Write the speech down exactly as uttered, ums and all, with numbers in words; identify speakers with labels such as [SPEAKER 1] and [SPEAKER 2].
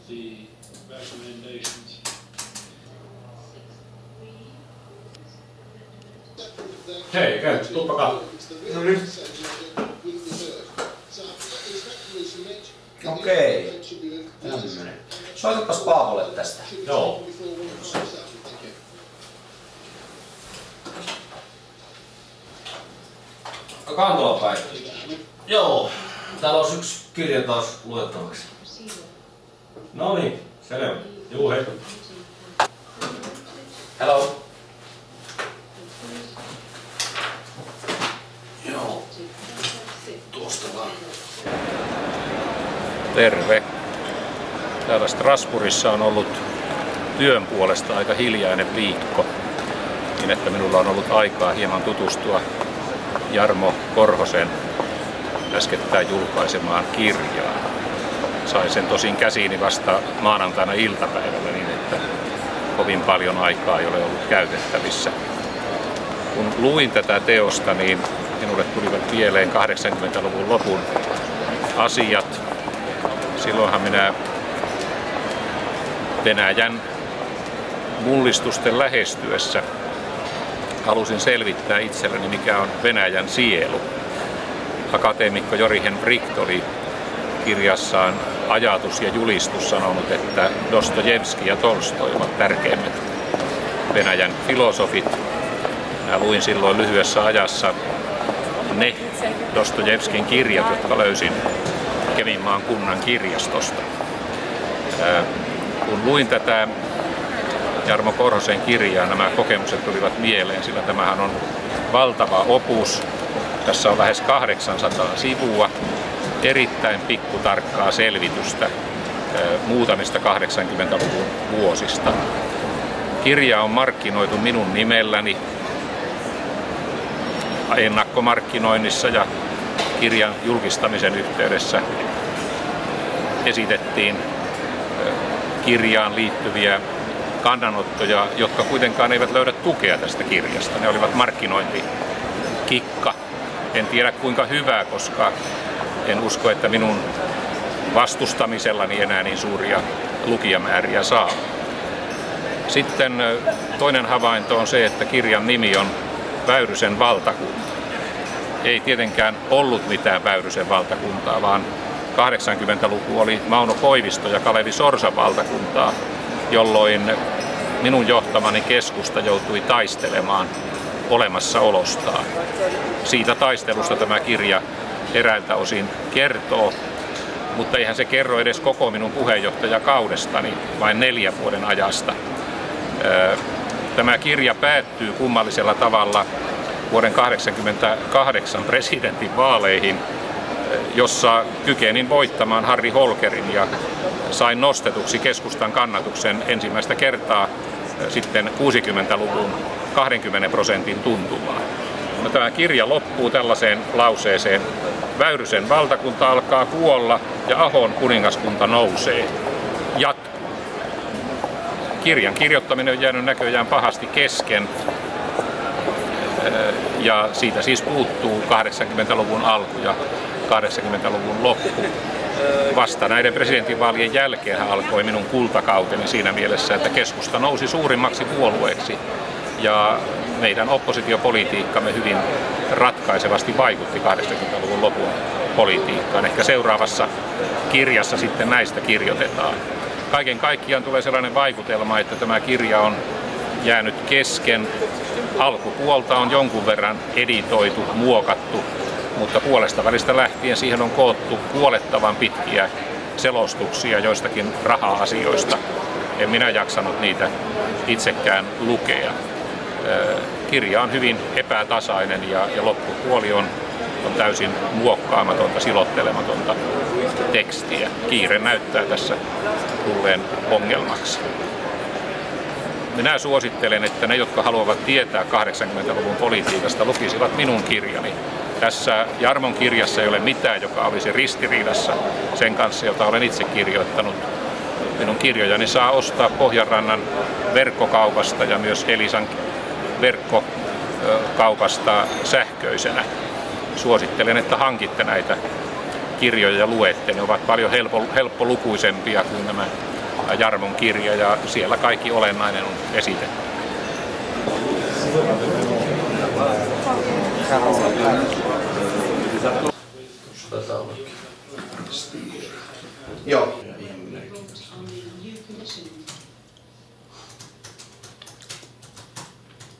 [SPEAKER 1] the recommendations.
[SPEAKER 2] Hei, käy, tuppa katsomaan.
[SPEAKER 3] No niin. Okei. Tämmönen. Soitapas Paavolle tästä.
[SPEAKER 2] Joo.
[SPEAKER 3] Kantola päin.
[SPEAKER 2] Joo. Täällä on yksi kirja taas luettavaksi. No niin, selvä. Juu, hei.
[SPEAKER 3] Hello.
[SPEAKER 2] Joo. Tuosta vaan.
[SPEAKER 4] Terve. Täällä Strasbourgissa on ollut työn puolesta aika hiljainen viikko, niin että minulla on ollut aikaa hieman tutustua Jarmo Korhosen äskettäin julkaisemaan kirjaan. Sain sen tosin käsiini vasta maanantaina iltapäivällä, niin että kovin paljon aikaa ei ole ollut käytettävissä. Kun luin tätä teosta, niin minulle tulivat mieleen kahdeksankymmentäluvun lopun asiat. Silloinhan minä Venäjän mullistusten lähestyessä halusin selvittää itselleni, mikä on Venäjän sielu. Akateemikko Jori Henricht oli kirjassaan Ajatus ja julistus sanonut, että Dostojevski ja Tolstoi ovat tärkeimmät Venäjän filosofit. Minä luin silloin lyhyessä ajassa ne Dostojevskin kirjat, jotka löysin Keminmaan kunnan kirjastosta. Kun luin tätä Jarmo Korhosen kirjaa, nämä kokemukset tulivat mieleen, sillä tämähän on valtava opus. Tässä on lähes kahdeksansataa sivua, erittäin pikkutarkkaa selvitystä muutamista kahdeksankymmentäluvun vuosista. Kirja on markkinoitu minun nimelläni ennakkomarkkinoinnissa ja kirjan julkistamisen yhteydessä esitettiin kirjaan liittyviä kannanottoja, jotka kuitenkaan eivät löydä tukea tästä kirjasta. Ne olivat markkinointikikka. En tiedä kuinka hyvää, koska en usko, että minun vastustamisellani enää niin suuria lukijamääriä saa. Sitten toinen havainto on se, että kirjan nimi on Väyrysen valtakunta. Ei tietenkään ollut mitään Väyrysen valtakuntaa, vaan kahdeksankymmentäluku oli Mauno Koivisto ja Kalevi Sorsan valtakuntaa, jolloin minun johtamani keskusta joutui taistelemaan olemassaolostaan. Siitä taistelusta tämä kirja eräiltä osin kertoo, mutta eihän se kerro edes koko minun puheenjohtajakaudestani, vain neljän vuoden ajasta. Tämä kirja päättyy kummallisella tavalla vuoden tuhatyhdeksänsataakahdeksankymmentäkahdeksan presidentin vaaleihin, jossa kykenin voittamaan Harri Holkerin ja sain nostetuksi keskustan kannatuksen ensimmäistä kertaa sitten kuusikymmentäluvun kaksikymmentä prosentin tuntumaan. No, tämä kirja loppuu tällaiseen lauseeseen: Väyrysen valtakunta alkaa kuolla ja Ahon kuningaskunta nousee. Jatkuu. Kirjan kirjoittaminen on jäänyt näköjään pahasti kesken. Ja siitä siis puuttuu kahdeksankymmentäluvun alku ja kahdeksankymmentäluvun loppu. Vasta näiden presidentinvaalien jälkeen alkoi minun kultakauteni siinä mielessä, että keskusta nousi suurimmaksi puolueeksi ja meidän oppositiopolitiikkamme hyvin ratkaisevasti vaikutti kahdeksankymmentäluvun lopun politiikkaan. Ehkä seuraavassa kirjassa sitten näistä kirjoitetaan. Kaiken kaikkiaan tulee sellainen vaikutelma, että tämä kirja on jäänyt kesken. Alkupuolta on jonkun verran editoitu, muokattu, mutta puolesta välistä lähtien siihen on koottu kuolettavan pitkiä selostuksia joistakin raha-asioista. En minä jaksanut niitä itsekään lukea. Kirja on hyvin epätasainen ja, ja loppupuoli on, on täysin muokkaamatonta, silottelematonta tekstiä. Kiire näyttää tässä tulleen ongelmaksi. Minä suosittelen, että ne, jotka haluavat tietää kahdeksankymmentäluvun politiikasta, lukisivat minun kirjani. Tässä Jarmon kirjassa ei ole mitään, joka olisi ristiriidassa sen kanssa, jota olen itse kirjoittanut. Minun kirjojani saa ostaa Pohjanrannan verkkokaupasta ja myös Elisan verkkokaupasta sähköisenä. Suosittelen, että hankitte näitä kirjoja ja luette. Ne ovat paljon helppo, helppolukuisempia kuin nämä Jarmon kirja ja siellä kaikki olennainen on esitetty.